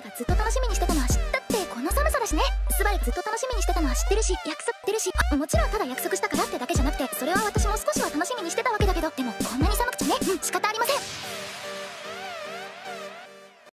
がずっと楽しみにしてたのは知ったってこの寒さだしね。スバルがずっと楽しみにしてたのは知ってるし、約束ってるし、もちろんただ約束したからってだけじゃなくて、それは私も少しは楽しみにしてたわけだけど、でもこんなに寒くちゃね、仕方ありません。